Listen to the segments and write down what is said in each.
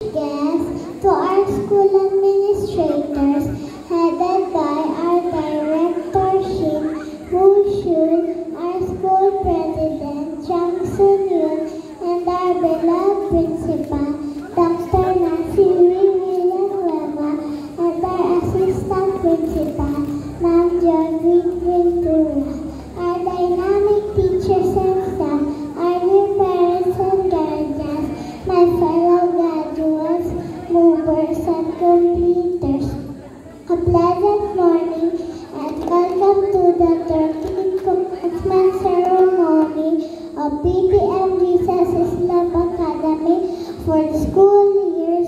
Guests, to our school administrators, headed by our Director Shin Woo-shul, our school president Chang Sun-yun, and our beloved principal, Dr. Nancy Villanueva, and our assistant principal, Ma'am Jovi Ventura, our dynamic teachers and staff, our dear parents and guardians, my fellow graduates, movers and completers. A pleasant morning and welcome to the 13th commencement ceremony of BPM Jesus Islam Academy for the school years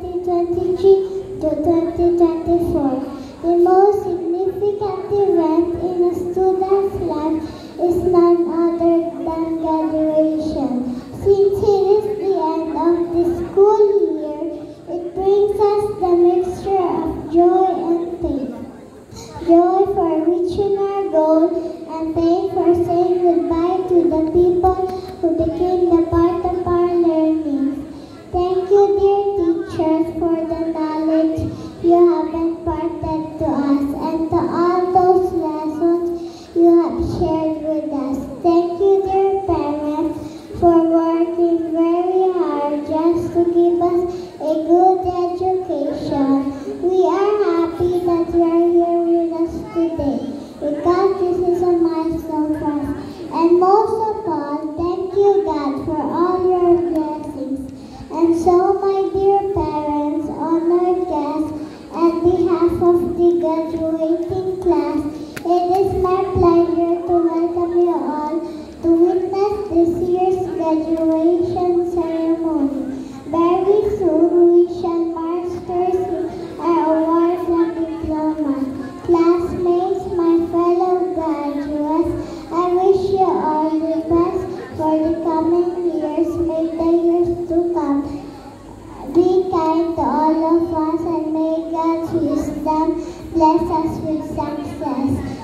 2023 to 2024. The most significant event in a student's life is none other than graduation. Since it is the end of the school year, it brings us the mixture of joy and pain. Joy for reaching our goal and pain for saying goodbye to the people who became the part of our learning. Thank you, dear teachers, for the knowledge you have imparted to us and to all those lessons you have shared with us. Thank you, dear parents, for working very hard just to give us a good education. We are happy that you are here with us today because this is a milestone for us. And most of all, thank you, God, for all your blessings. And so, my dear parents, honored guests, on behalf of the graduating class, it is my pleasure to welcome you all to witness this year's graduation ceremony. Very soon we shall master our awards and diplomas. Classmates, my fellow graduates, I wish you all the best for the coming years. May the years to come be kind to all of us, and may God's wisdom bless us with success.